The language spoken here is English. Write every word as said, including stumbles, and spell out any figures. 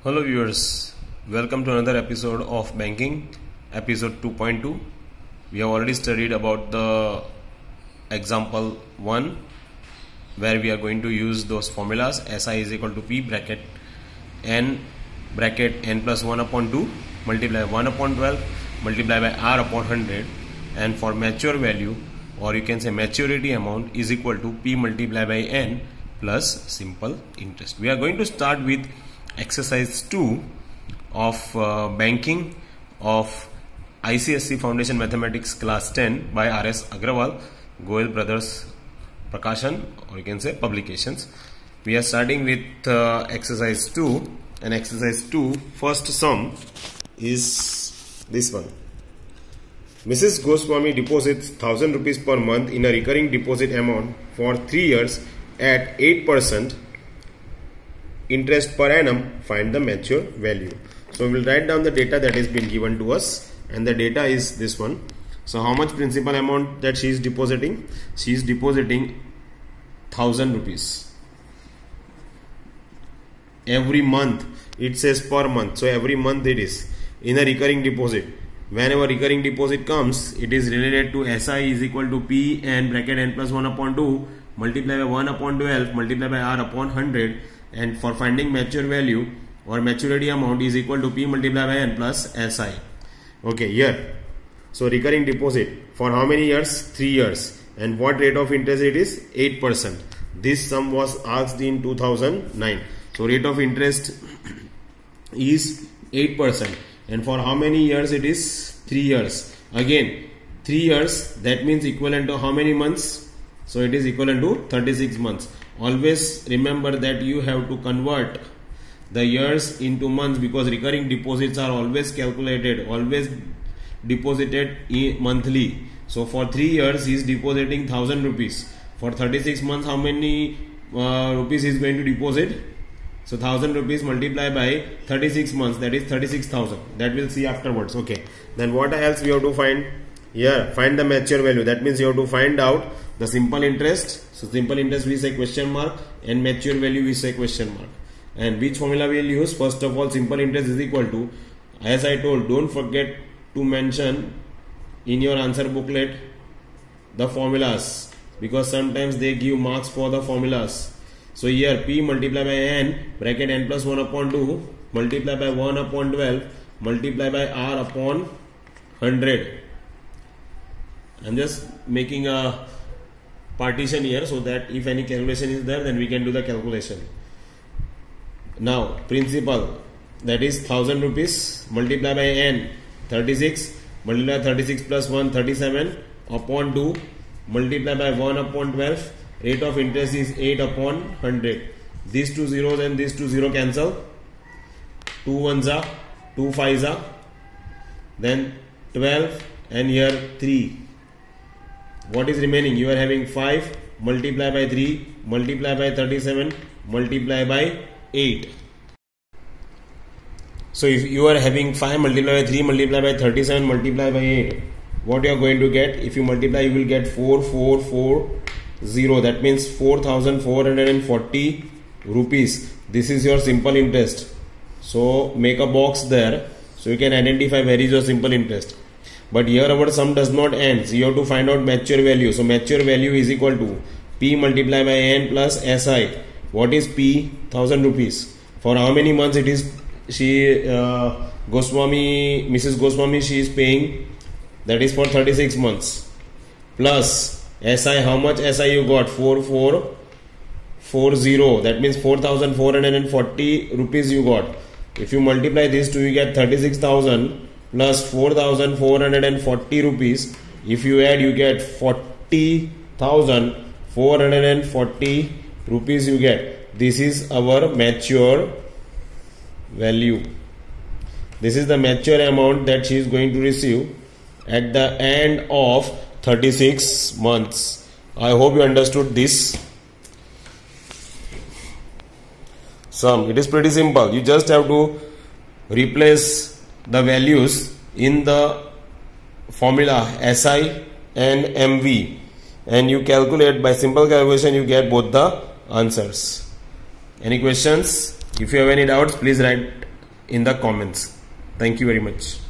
Hello viewers, welcome to another episode of Banking, episode two point two. We have already studied about the example one, where we are going to use those formulas. S I is equal to P bracket N bracket N plus one upon two multiply one upon twelve multiply by R upon one hundred, and for mature value, or you can say maturity amount, is equal to P multiplied by N plus simple interest. We are going to start with exercise two of uh, banking of I C S E Foundation Mathematics class ten by R S Aggarwal, Goel Brothers Prakashan, or you can say publications. We are starting with uh, exercise two, and exercise two first sum is this one. Missus Goswami deposits one thousand rupees per month in a recurring deposit amount for three years at eight percent interest per annum. Find the mature value. So we will write down the data that has been given to us, and the data is this one. So how much principal amount that she is depositing? She is depositing one thousand rupees every month. It says per month, so every month it is in a recurring deposit. Whenever recurring deposit comes, it is related to S I is equal to P and bracket N plus one upon two multiply by one upon twelve multiply by R upon one hundred, and for finding mature value or maturity amount is equal to P multiply by N plus S I. Okay, here. So recurring deposit for how many years? three years. And what rate of interest it is? eight percent. This sum was asked in two thousand nine. So rate of interest is eight percent. And for how many years it is? three years. Again, three years, that means equivalent to how many months? So it is equivalent to thirty-six months. Always remember that you have to convert the years into months, because recurring deposits are always calculated, always deposited monthly. So for three years he is depositing one thousand rupees. For thirty-six months, how many uh, rupees he is going to deposit? So one thousand rupees multiplied by thirty-six months, that is thirty-six thousand. That we'll see afterwards. Okay. Then what else we have to find? Here, find the mature value. That means you have to find out the simple interest. So simple interest we say question mark, and mature value we say question mark. And which formula we will use? First of all, simple interest is equal to, as I told, don't forget to mention in your answer booklet the formulas, because sometimes they give marks for the formulas. So here P multiply by N bracket N plus one upon two multiply by one upon twelve multiply by R upon one hundred. I am just making a partition here so that if any calculation is there, then we can do the calculation. Now principal, that is one thousand rupees multiply by N thirty-six multiply thirty-six plus one thirty-seven upon two multiply by one upon twelve. Rate of interest is eight upon one hundred. These two zeros and these two zero cancel. two ones are, two fives are, then twelve, and here three. What is remaining? You are having five multiply by three multiply by thirty-seven multiply by eight. So if you are having five multiply by three multiply by thirty-seven multiply by eight, what you are going to get? If you multiply, you will get four four four zero. That means four thousand four hundred forty rupees. This is your simple interest. So make a box there so you can identify where is your simple interest. But here our sum does not end. So you have to find out mature value. So mature value is equal to P multiplied by N plus S I. What is P? one thousand rupees. For how many months it is? She uh, Goswami, Missus Goswami, she is paying. That is for thirty-six months. Plus S I, how much S I you got? four four four zero. That means four thousand four hundred forty rupees you got. If you multiply these two, you get thirty-six thousand plus four thousand four hundred forty rupees. If you add, you get forty thousand four hundred forty rupees you get. This is our mature value. This is the mature amount that she is going to receive at the end of thirty-six months. I hope you understood this sum. It is pretty simple. You just have to replace the values in the formula S I and M V, and you calculate by simple calculation. You get both the answers. Any questions? If you have any doubts, please write in the comments. Thank you very much.